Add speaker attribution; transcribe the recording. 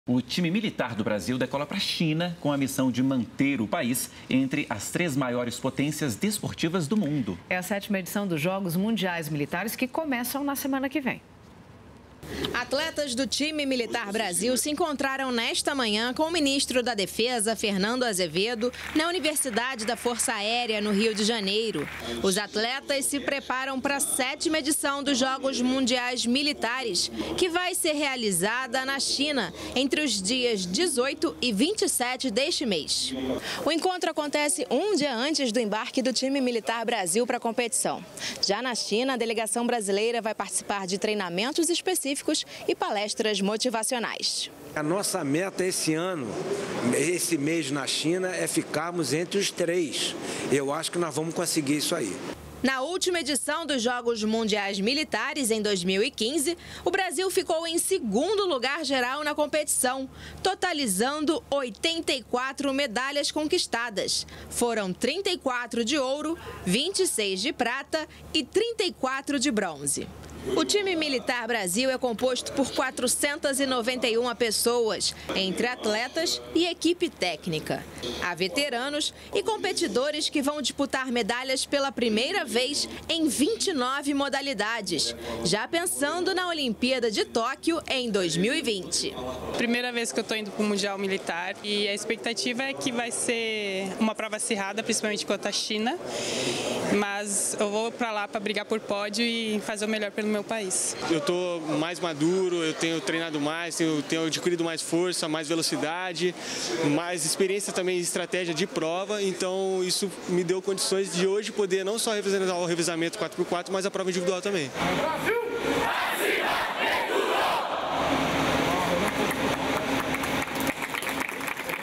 Speaker 1: O time militar do Brasil decola para a China com a missão de manter o país entre as 3 maiores potências desportivas do mundo.
Speaker 2: É a 7ª edição dos Jogos Mundiais Militares que começam na semana que vem.
Speaker 3: Atletas do time militar Brasil se encontraram nesta manhã com o ministro da Defesa, Fernando Azevedo, na Universidade da Força Aérea, no Rio de Janeiro. Os atletas se preparam para a 7ª edição dos Jogos Mundiais Militares, que vai ser realizada na China entre os dias 18 e 27 deste mês. O encontro acontece um dia antes do embarque do time militar Brasil para a competição. Já na China, a delegação brasileira vai participar de treinamentos específicos e palestras motivacionais.
Speaker 4: A nossa meta esse ano, esse mês na China, é ficarmos entre os 3. Eu acho que nós vamos conseguir isso aí.
Speaker 3: Na última edição dos Jogos Mundiais Militares, em 2015, o Brasil ficou em 2º lugar geral na competição, totalizando 84 medalhas conquistadas. Foram 34 de ouro, 26 de prata e 34 de bronze. O time militar Brasil é composto por 491 pessoas, entre atletas e equipe técnica. Há veteranos e competidores que vão disputar medalhas pela primeira vez em 29 modalidades, já pensando na Olimpíada de Tóquio em 2020.
Speaker 5: Primeira vez que eu estou indo para o Mundial Militar e a expectativa é que vai ser uma prova acirrada, principalmente contra a China, mas eu vou para lá para brigar por pódio e fazer o melhor pelo meu país.
Speaker 6: Eu estou mais maduro, eu tenho treinado mais, tenho adquirido mais força, mais velocidade, mais experiência também em estratégia de prova, então isso me deu condições de hoje poder não só representar o revezamento 4x4, mas a prova individual também.
Speaker 7: Brasil!